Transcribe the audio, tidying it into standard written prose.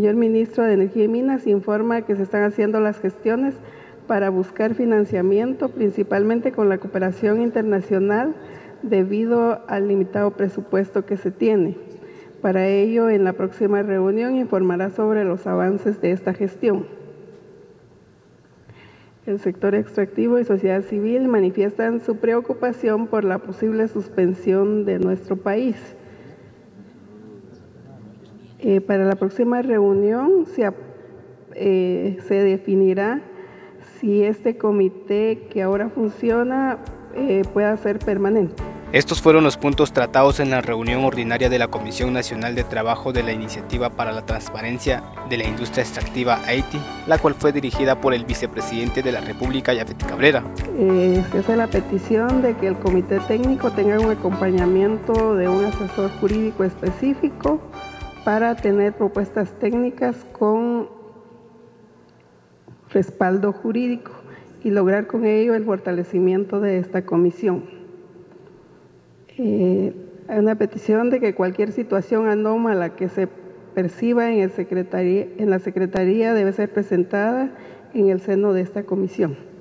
señor ministro de Energía y Minas informa que se están haciendo las gestiones para buscar financiamiento, principalmente con la cooperación internacional, debido al limitado presupuesto que se tiene. Para ello, en la próxima reunión informará sobre los avances de esta gestión. El sector extractivo y sociedad civil manifiestan su preocupación por la posible suspensión de nuestro país. Para la próxima reunión se definirá si este comité que ahora funciona pueda ser permanente. Estos fueron los puntos tratados en la reunión ordinaria de la Comisión Nacional de Trabajo de la Iniciativa para la Transparencia de la Industria Extractiva AITI, la cual fue dirigida por el vicepresidente de la República, Yafet Cabrera. Se hace la petición de que el comité técnico tenga un acompañamiento de un asesor jurídico específico para tener propuestas técnicas con respaldo jurídico y lograr con ello el fortalecimiento de esta comisión. Hay una petición de que cualquier situación anómala que se perciba en la Secretaría debe ser presentada en el seno de esta comisión.